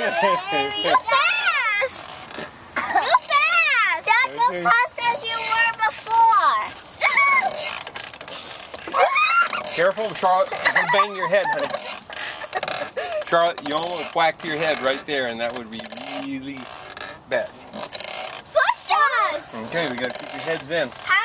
You're fast! You're fast! Not as fast as you were before. Careful, Charlotte. You're going to bang your head, honey. Charlotte, you almost whacked your head right there, and that would be really bad. Push us! Okay, we got to keep your heads in. How